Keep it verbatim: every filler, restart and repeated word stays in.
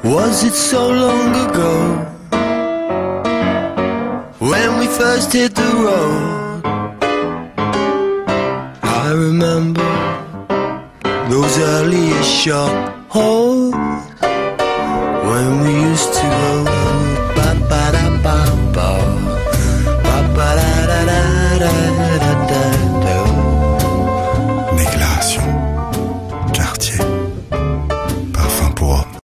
Was it so long ago when we first hit the road? I remember those earliest short holes.